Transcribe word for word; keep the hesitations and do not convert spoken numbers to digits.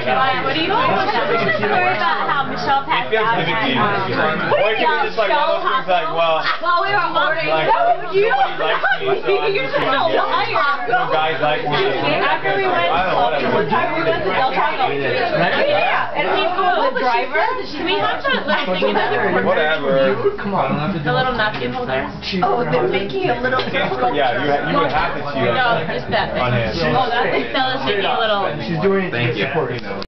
What do you think? What's the story about how Michelle passed out? Or it could be just like one of those things like, well, while we were ordering, like, you nobody likes me, so I'm just gonna get, no guys like me. after we went, I don't know, whatever. one time we went to Del Taco. Yeah, and we go the driver. Can we have that little thing in there? Whatever. Come on, I don't have to do the little napkin holder. Oh, they're making a little. Yeah, you you would have it to you. No, just that thing. On hand. Oh, that thing. Stella's making a little. She's doing it to support.